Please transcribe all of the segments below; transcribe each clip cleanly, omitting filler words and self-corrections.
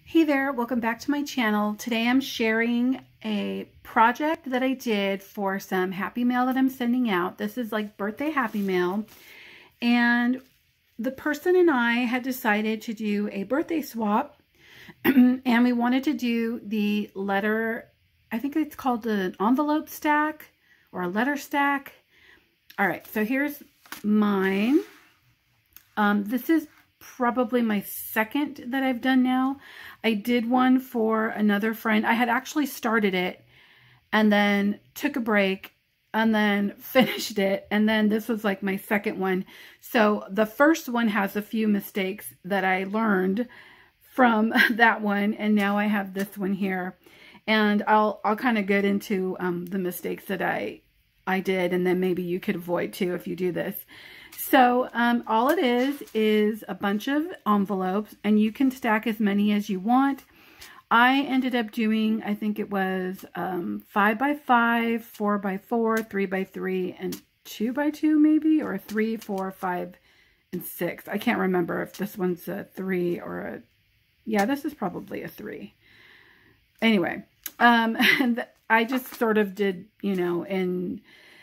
Hey there, welcome back to my channel. Today I'm sharing a project that I did for some Happy Mail that I'm sending out. This is like birthday Happy Mail. And the person and I had decided to do a birthday swap. And we wanted to do the letter, I think it's called an envelope stack or a letter stack. All right, so here's mine. This is probably my second that I've done now. I did one for another friend. I had actually started it and then took a break and then finished it. And then this was like my second one. So the first one has a few mistakes that I learned from that one. And now I have this one here. And I'll kind of get into the mistakes that I did, and then maybe you could avoid too if you do this. So all it is a bunch of envelopes, and you can stack as many as you want. I ended up doing, I think it was 5 by 5, 4 by 4, 3 by 3, and 2 by 2 maybe, or 3, 4, 5, and 6. I can't remember if this one's a 3 or a, yeah, this is probably a 3. Anyway, and I just sort of did, you know, in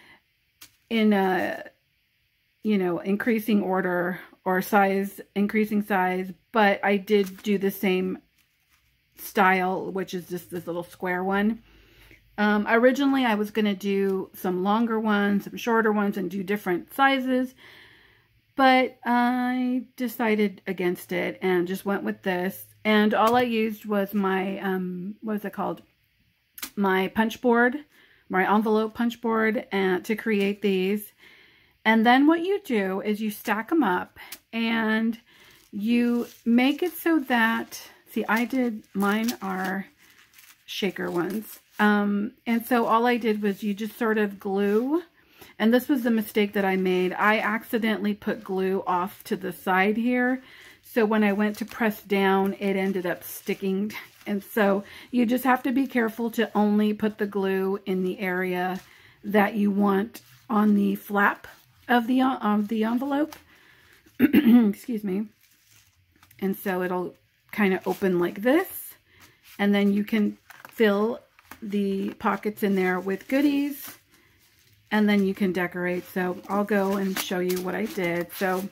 increasing order or size, increasing size, but I did do the same style, which is just this little square one. Originally, I was going to do some longer ones, some shorter ones, and do different sizes, but I decided against it and just went with this. And all I used was my, what is it called? My punch board, my envelope punch board, to create these. And then what you do is you stack them up and you make it so that, see, mine are shaker ones. And so all I did was you just sort of glue, and this was the mistake that I made. I accidentally put glue off to the side here. So when I went to press down, it ended up sticking. And so you just have to be careful to only put the glue in the area that you want on the flap of the envelope. Excuse me. And so it'll kind of open like this. And then you can fill the pockets in there with goodies. And then you can decorate. So I'll go and show you what I did. So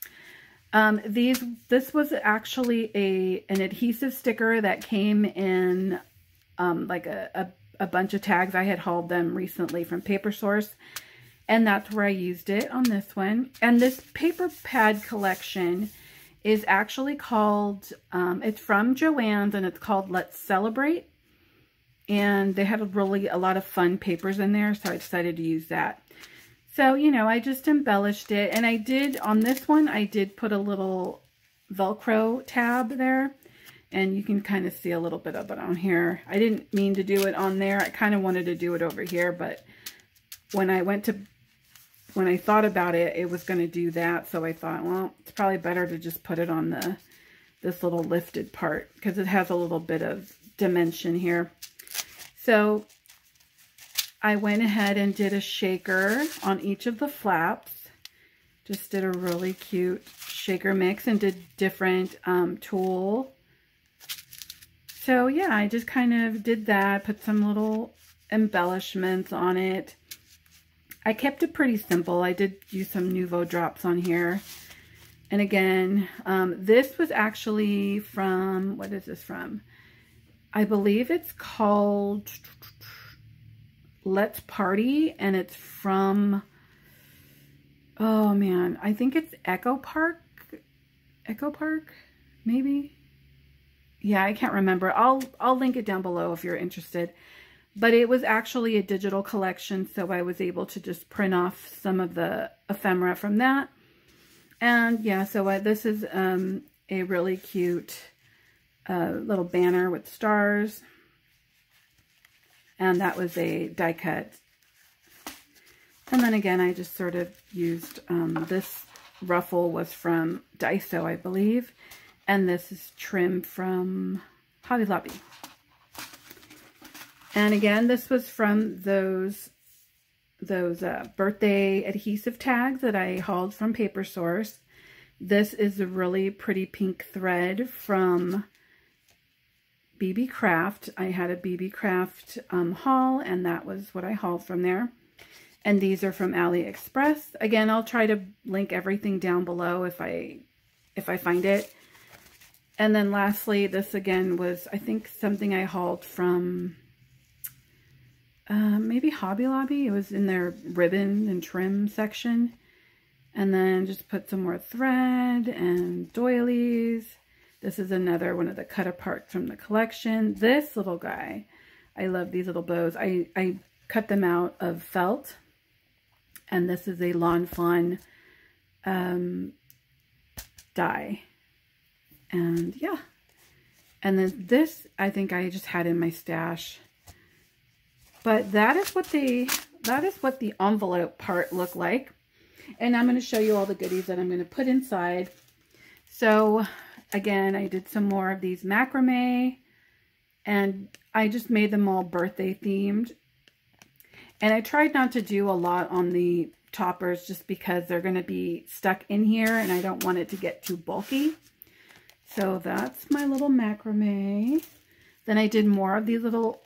this was actually an adhesive sticker that came in like a bunch of tags. I had hauled them recently from Paper Source, and that's where I used it on this one. And this paper pad collection is actually called, it's from Joann's, and it's called Let's Celebrate. And they had a lot of fun papers in there, so I decided to use that. So, you know, I just embellished it. And I did, on this one, I did put a little Velcro tab there. And you can kind of see a little bit of it on here. I didn't mean to do it on there. I kind of wanted to do it over here. But when I thought about it, it was going to do that. So I thought, well, it's probably better to just put it on this little lifted part, because it has a little bit of dimension here. So I went ahead and did a shaker on each of the flaps. Just did a really cute shaker mix and did different tulle. So yeah, I just kind of did that, put some little embellishments on it. I kept it pretty simple. I did use some Nuvo drops on here. And again, this was actually from, what is this from? I believe it's called Let's Party, and it's from, oh man, I think it's Echo Park, maybe. Yeah, I can't remember. I'll link it down below if you're interested. But it was actually a digital collection, so I was able to just print off some of the ephemera from that. And yeah, so this is a really cute little banner with stars. And that was a die cut. And then again, I just sort of used, this ruffle was from Daiso, I believe. And this is trim from Hobby Lobby. And again, this was from those birthday adhesive tags that I hauled from Paper Source. This is a really pretty pink thread from BB Craft. I had a BB Craft haul, and that was what I hauled from there. And these are from AliExpress. Again, I'll try to link everything down below if I find it. And then lastly, this again was, I think, something I hauled from maybe Hobby Lobby. It was in their ribbon and trim section. And then just put some more thread and doilies. This is another one of the cut apart from the collection. This little guy, I love these little bows. I cut them out of felt. And this is a Lawn Fawn die. And yeah. And then this, I think I just had in my stash. But that is what the envelope part looked like. And I'm going to show you all the goodies that I'm going to put inside. So again, I did some more of these macrame. And I just made them all birthday themed. And I tried not to do a lot on the toppers just because they're going to be stuck in here and I don't want it to get too bulky. So that's my little macrame. Then I did more of these little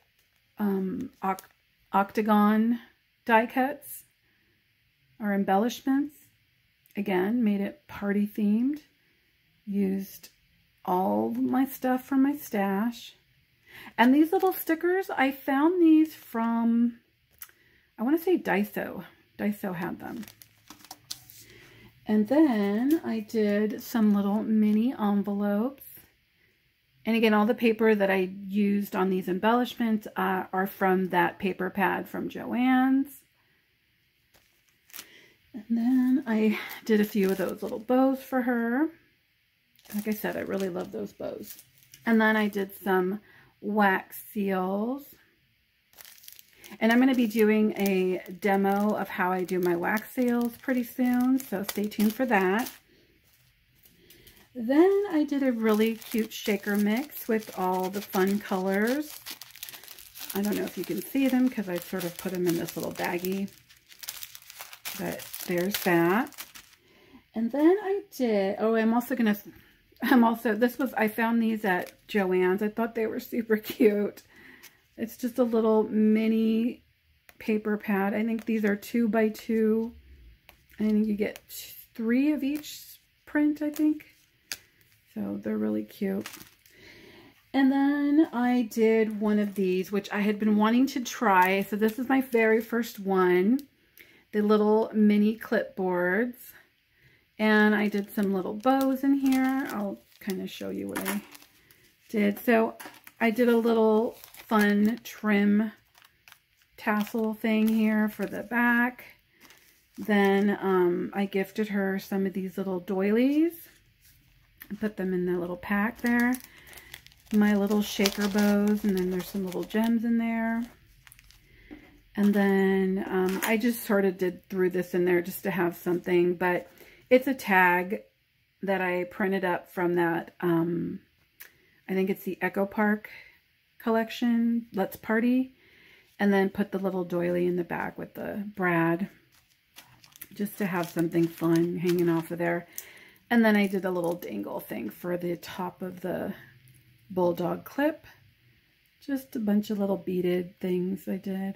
octagon die cuts or embellishments. Again, made it party themed. Used all my stuff from my stash. And these little stickers, I found these from, I want to say Daiso. Daiso had them. And then I did some little mini envelopes. And again, all the paper that I used on these embellishments are from that paper pad from Joann's. And then I did a few of those little bows for her. Like I said, I really love those bows. And then I did some wax seals. And I'm going to be doing a demo of how I do my wax seals pretty soon, so stay tuned for that. Then I did a really cute shaker mix with all the fun colors. I don't know if you can see them because I sort of put them in this little baggie. But there's that. And then I did, oh, I found these at Joann's. I thought they were super cute. It's just a little mini paper pad. I think these are 2 by 2. I think you get 3 of each print, I think. So they're really cute. And then I did one of these, which I had been wanting to try. So this is my very first one. The little mini clipboards. And I did some little bows in here. I'll kind of show you what I did. So I did a little fun trim tassel thing here for the back. Then I gifted her some of these little doilies. I put them in the little pack there. My little shaker bows, and then there's some little gems in there. And then I just sort of threw this in there just to have something, but it's a tag that I printed up from that, I think it's the Echo Park collection, Let's Party, and then put the little doily in the back with the brad, just to have something fun hanging off of there. And then I did a little dangle thing for the top of the bulldog clip. Just a bunch of little beaded things I did.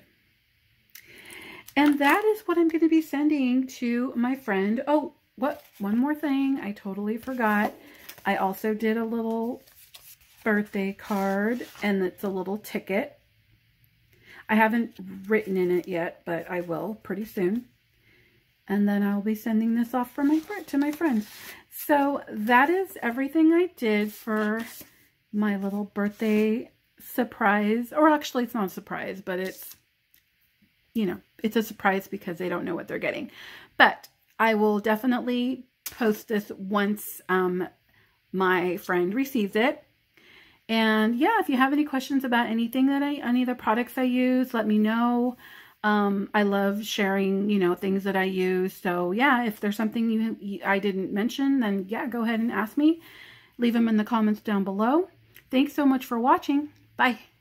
And that is what I'm going to be sending to my friend. Oh, one more thing I totally forgot. I also did a little birthday card, and it's a little ticket. I haven't written in it yet, but I will pretty soon. And then I'll be sending this off for to my friend. So that is everything I did for my little birthday surprise. Or actually, it's not a surprise, but it's, you know, it's a surprise because they don't know what they're getting. But I will definitely post this once my friend receives it. And yeah, if you have any questions about anything that any of the products I use, let me know. I love sharing, you know, things that I use. So yeah, if there's something I didn't mention, then yeah, go ahead and ask me. Leave them in the comments down below. Thanks so much for watching. Bye.